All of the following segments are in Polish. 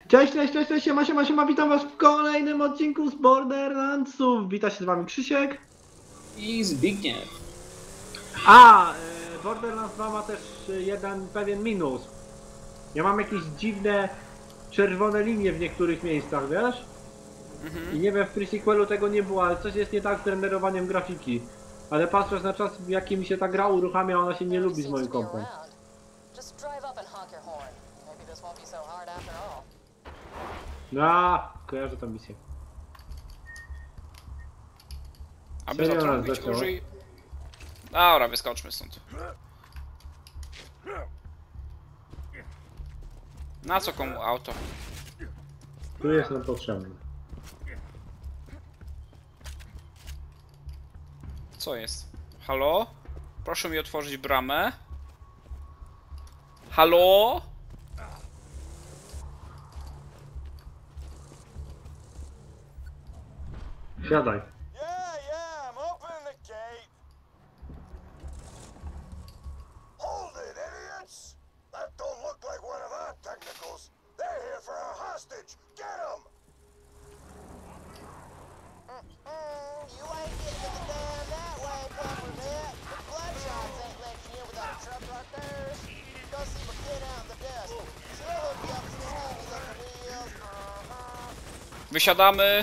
Cześć, siema, witam was w kolejnym odcinku z Borderlandsów. Wita się z wami Krzysiek. I Zbigniew. Borderlands 2 ma też jeden pewien minus. Ja mam jakieś dziwne czerwone linie w niektórych miejscach, wiesz? I nie wiem, w pre-sequelu tego nie było, ale coś jest nie tak z renderowaniem grafiki. Ale patrząc na czas, w jaki mi się ta gra uruchamia, ona się nie lubi z moim kompem. Kojarzę tę misję. Aby zatrąbić, użyj... Dobra, wyskoczmy stąd. Na co komu auto? Tu jest nam potrzebny. Co jest? Halo? Proszę mi otworzyć bramę. Halo? Siadaj. Wysiadamy.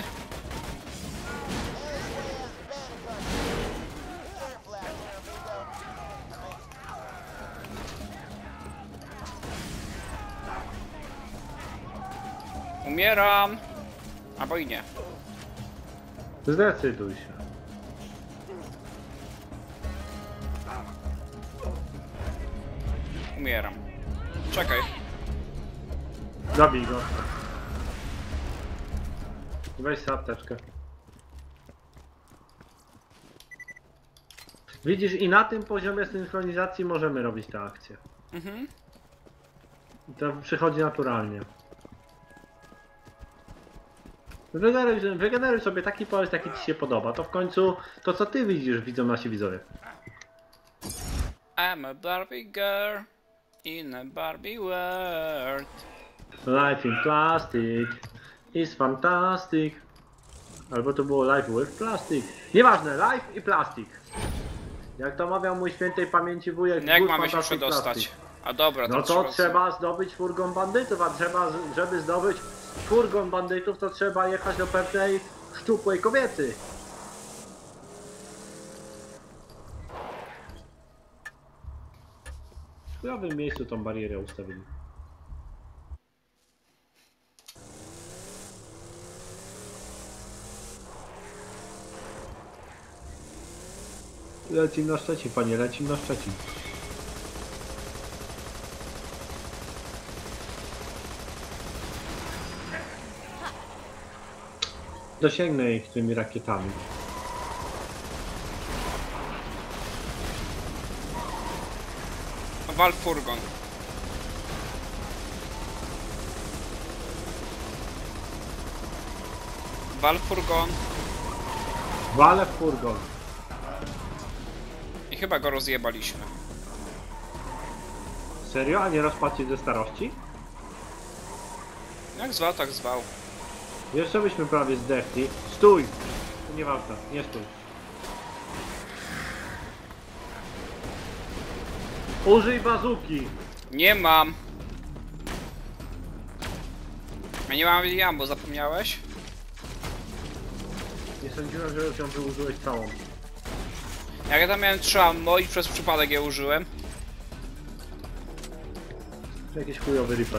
Umieram. Albo i nie. Zdecyduj się. Umieram. Czekaj. Zabij go. Weź sobie apteczkę. Widzisz, i na tym poziomie synchronizacji możemy robić te akcje. I to przychodzi naturalnie. Wygeneruj sobie taki pomysł, jaki ci się podoba. To w końcu to, co ty widzisz, widzą nasi widzowie. I'm a Barbie girl in a Barbie world. Life in plastic is fantastic. Albo to było life with plastic. Nieważne, life i plastik. Jak to mawiał mój świętej pamięci wujek. Jak mamy się przedostać? A dobra, no to trzeba zdobyć furgon bandytów, a żeby zdobyć furgon bandytów, to trzeba jechać do pewnej szczupłej kobiety. W którym miejscu tą barierę ustawili? Lecim na Szczecin, panie, lecim na Szczecin. Dosięgnę ich tymi rakietami. Wal furgon. Wal furgon. Walę w furgon. I chyba go rozjebaliśmy. Serio? A nie rozpatrzcie ze starości? Jak zwał, tak zwał. Jeszcze byśmy prawie zdechli. Stój! To nieważne, nie stój. Użyj bazuki! Nie mam. Ja nie mam jam, bo zapomniałeś? Nie sądziłem, że już ją wyużyłeś całą. Jak ja tam miałem 3 ammo i przez przypadek je użyłem. Jakiś chujowy Reaper.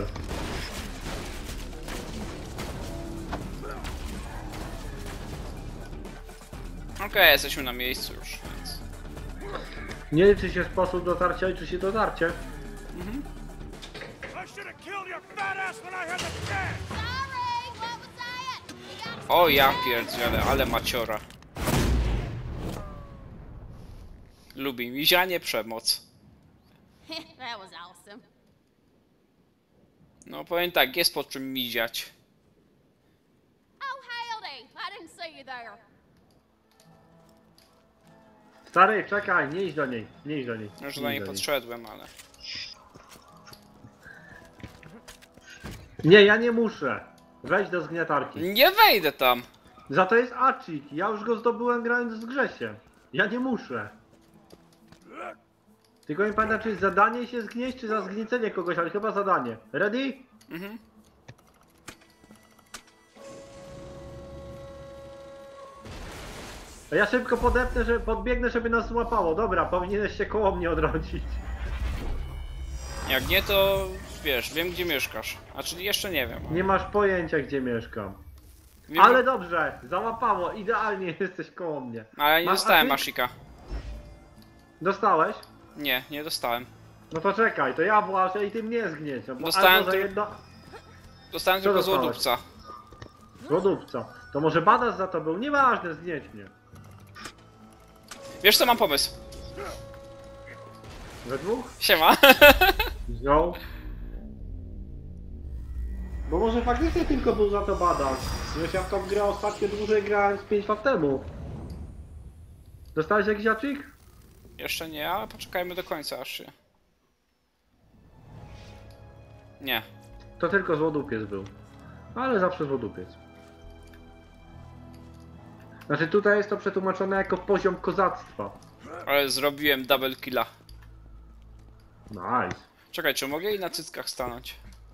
Okej, jesteśmy na miejscu już, więc... Nie liczy się sposób dotarcia, liczy się dotarcie. O ja pierdzielę, ale maciora. Lubi mizianie, przemoc. That was awesome. No powiem tak, jest po czym miziać. Oh, howdy! I didn't see you there. Stary, czekaj, nie idź do niej, nie idź do niej. Już do niej podszedłem, ale... Nie, ja nie muszę. Wejdź do zgniatarki. Nie wejdę tam. Za to jest Acik. Ja już go zdobyłem grając z Grzesie. Ja nie muszę. Tylko nie pamiętam, czy jest zadanie się zgnieść, czy za zgniecenie kogoś, ale chyba zadanie. Ready? Mhm. A ja szybko podepnę, że podbiegnę, żeby nas złapało. Dobra, powinieneś się koło mnie odrodzić. Jak nie, to wiesz, wiem gdzie mieszkasz. A czyli jeszcze nie wiem. Nie masz pojęcia, gdzie mieszkam. Wiem, Ale dobrze, załapało, idealnie jesteś koło mnie. ale ja nie Masz dostałem Acik? Ashika. Dostałeś? Nie, nie dostałem. No to czekaj, to ja włażę i ty mnie zgnieć. No bo Dostałem albo za ty- jedno... Dostałem Co tylko dostałeś? złodówca. Lodówca. To może badass za to był? Nieważne, zgnieć mnie. Wiesz co, mam pomysł. We dwóch? Siema. Wziął. Bo może faktycznie tylko był za to badass. Wiesz, ja w tą grę ostatnio dłużej grałem z 5 lat temu. Dostałeś jakiś Acik? Jeszcze nie, ale poczekajmy do końca aż się. Nie. To tylko złodupiec był. Ale zawsze złodupiec. Znaczy tutaj jest to przetłumaczone jako poziom kozactwa. Ale zrobiłem double killa. Nice. Czekaj, czy mogę jej na cyckach stanąć?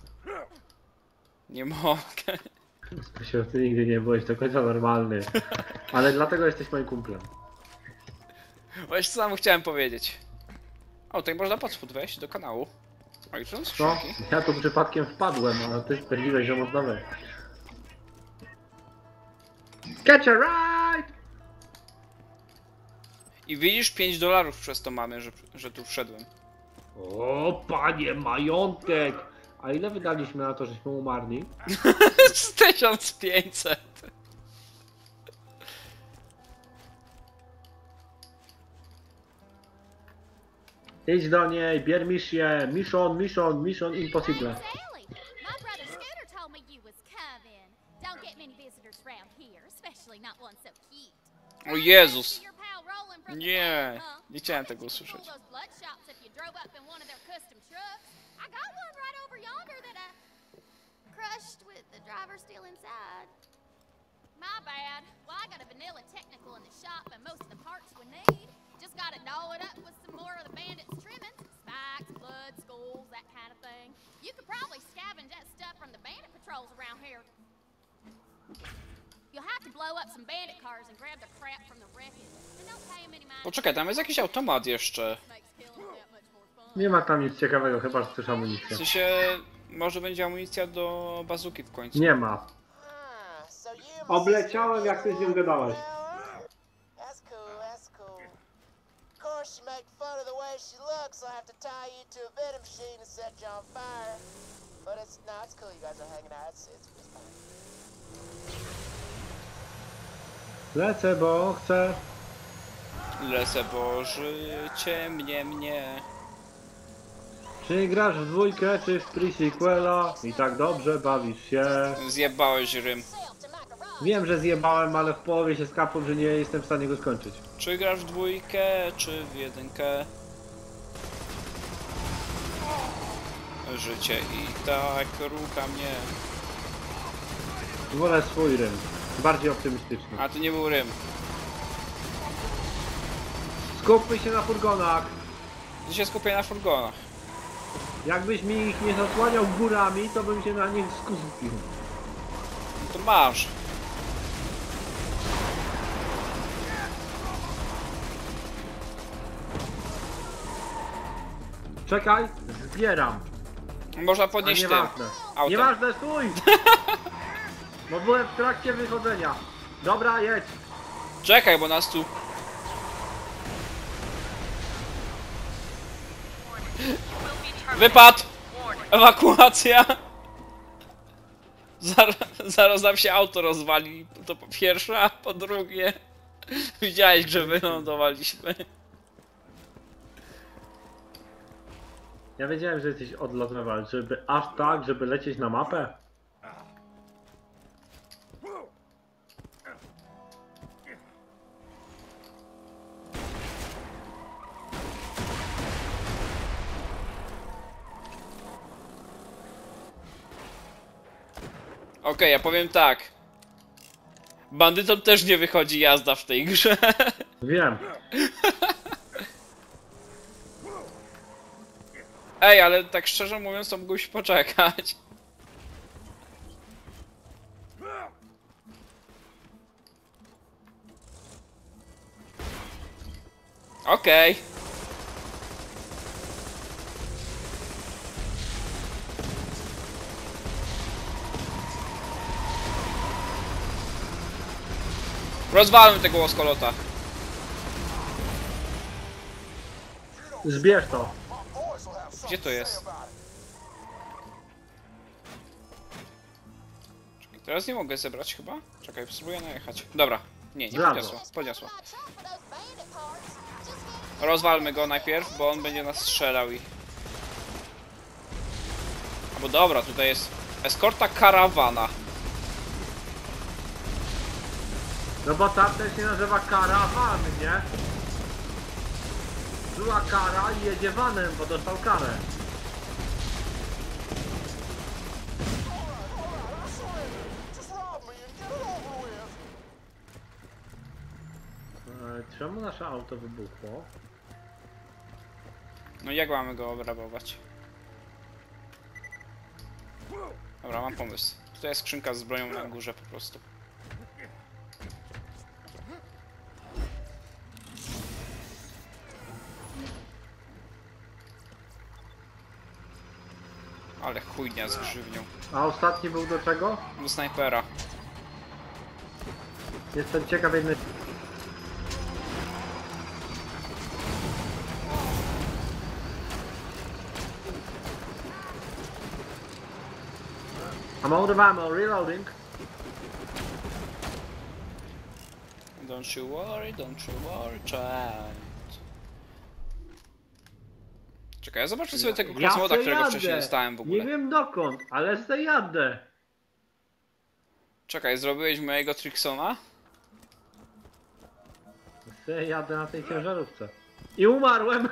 Nie mogę. Spesiał, ty nigdy nie byłeś do końca normalny. Ale dlatego jesteś moim kumplem. Właśnie co sam chciałem powiedzieć. O, tutaj można pod spód wejść do kanału. O, i tu są No, skrzynki. ja tu przypadkiem wpadłem, a ty stwierdziłeś, że można wejść. Catch a ride! I widzisz, $5 przez to mamy, że tu wszedłem. O, panie, majątek! A ile wydaliśmy na to, żeśmy umarli? Z 1500. Idź do niej, bier misję, mission impossible. Sally, my brother Scooter told me you was coming. Don't get many visitors around here, especially not one so cute. O Jezus. Your pal rolling from the Nie, dead, huh? nie chciałem tego I bet you usłyszeć. could fool those blood shops if you drove up in one of their custom trucks. I got one right over yonder that I crushed with the driver still inside. My bad. Well, I got a vanilla technical in the shop and most of the parts we need. Just gotta gnaw it up with some more of the bandits' trimmings. Spikes, blood, skulls, that kind of thing. You could probably scavenge that stuff from the bandit patrols around here. You'll have to blow up some bandit cars and grab the crap from the wreckage. And don't pay 'em any mind. Poczekaj, tam jest jakiś automat jeszcze. Makes killing that much more fun. Nie ma tam nic ciekawego, chyba że chcesz W amunicję. sensie, może będzie amunicja do bazuki w końcu. Nie ma. Obleciałem, jak ty z nią gadałeś. That's cool, that's cool. Of course, you make fun of the way she looks, so I have to tie you to a vending machine and set you on fire. But it's cool, you guys are hanging out, it's fine. Lecę, bo chcę. Lecę, bo życie mnie. Czy grasz w dwójkę, czy w pre-sequela? I tak dobrze bawisz się. Zjebałeś rym. Wiem, że zjebałem, ale w połowie się skapłem, że nie jestem w stanie go skończyć. Czy grasz w dwójkę, czy w jedynkę? Życie i tak rucha mnie. Wolę swój rym. Bardziej optymistyczny. A to nie był rym. Skupmy się na furgonach. Ty się skupię na furgonach. Jakbyś mi ich nie zasłaniał górami, to bym się na nich skupił. To masz. Czekaj, zbieram. Można A podnieść tym. nieważne. Autem. Nieważne, stój! Bo byłem w trakcie wychodzenia. Dobra, jedź. Czekaj, bo nas tu... Wypad! Ewakuacja! Zaraz nam się auto rozwali. To po pierwsze, a po drugie... Widziałeś, że wylądowaliśmy. Ja wiedziałem, że jesteś odlot level, żeby aż tak, żeby lecieć na mapę. Okej, ja powiem tak. Bandytom też nie wychodzi jazda w tej grze. Wiem. Ej, ale tak szczerze mówiąc, to mógłbyś poczekać. Okej. Rozwalmy tego łoskolota. Zbierz to. Gdzie to jest? Czekaj, teraz nie mogę zebrać chyba? Czekaj, spróbuję najechać. Dobra, nie Brawo. podniosło, podniosło. Rozwalmy go najpierw, bo on będzie nas strzelał i... Albo dobra, tutaj jest eskorta karawana. No bo tamten się nazywa karawan, nie? Była kara i jedzie vanem, bo dostał karę. Czemu nasze auto wybuchło? No i jak mamy go obrabować? Dobra, mam pomysł. Tutaj jest skrzynka z bronią na górze po prostu. Ale chujnia z grzywnią. A ostatni był do czego? Do snajpera. Jestem ciekaw jednej... I'm out of ammo, reloading. Don't you worry, child. Czekaj, ja zobaczę sobie tego krasnoluda, se którego jadę. wcześniej dostałem w ogóle. Nie wiem dokąd, ale se jadę. Czekaj, zrobiłeś mojego Tricksona? Se jadę na tej ciężarówce. I umarłem.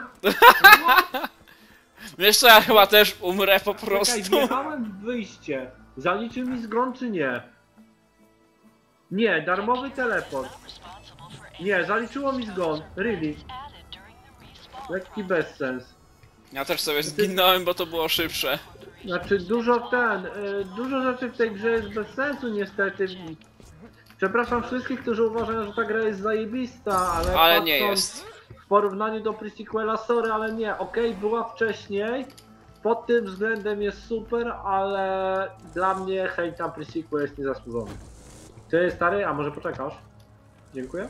Wiesz co, ja chyba też umrę po Czekaj, prostu. wjechałem w wyjście. Zaliczył mi zgon czy nie? Nie, darmowy teleport. Nie, zaliczyło mi zgon. Really. Lekki bezsens. Ja też sobie zginąłem, bo to było szybsze. Znaczy dużo rzeczy w tej grze jest bez sensu niestety. Przepraszam wszystkich, którzy uważają, że ta gra jest zajebista, ale Nie patrząc jest. w porównaniu do pre-sequela, sorry, ale nie. Okej, była wcześniej, pod tym względem jest super, ale dla mnie hejt na pre-sequel jest niezasłużony. Ty stary, a może poczekasz? Dziękuję.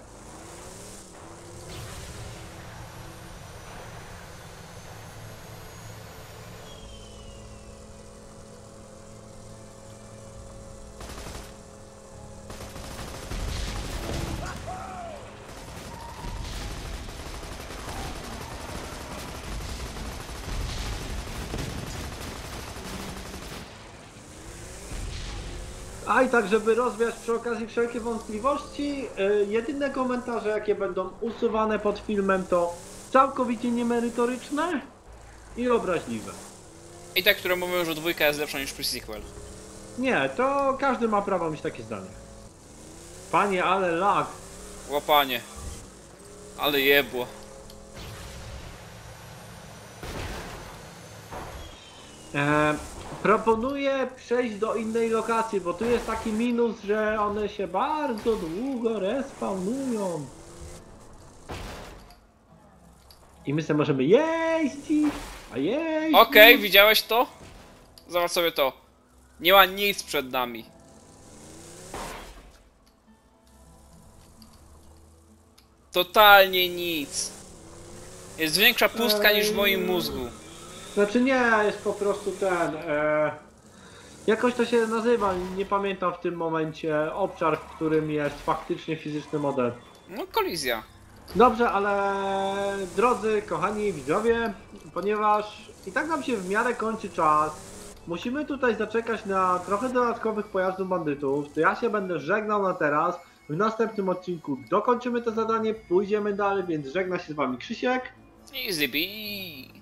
A i tak, żeby rozwiać przy okazji wszelkie wątpliwości, jedyne komentarze, jakie będą usuwane pod filmem, to całkowicie niemerytoryczne i obraźliwe. I te, które mówią, że dwójka jest lepsza niż pre-sequel. Nie, to każdy ma prawo mieć takie zdanie. Panie, ale lag. Łapanie. Ale jebło. Proponuję przejść do innej lokacji, bo tu jest taki minus, że one się bardzo długo respawnują. I my sobie możemy jeździć, a jeździć. Okej, widziałeś to? Zobacz sobie to. Nie ma nic przed nami. Totalnie nic. Jest większa pustka niż w moim mózgu. Znaczy nie, jest po prostu jakoś to się nazywa, nie pamiętam w tym momencie, obszar, w którym jest faktycznie fizyczny model. No kolizja. Dobrze, ale drodzy, kochani widzowie, ponieważ i tak nam się w miarę kończy czas, musimy tutaj zaczekać na trochę dodatkowych pojazdów bandytów, to ja się będę żegnał na teraz. W następnym odcinku dokończymy to zadanie, pójdziemy dalej, więc żegna się z wami Krzysiek. Easy bee.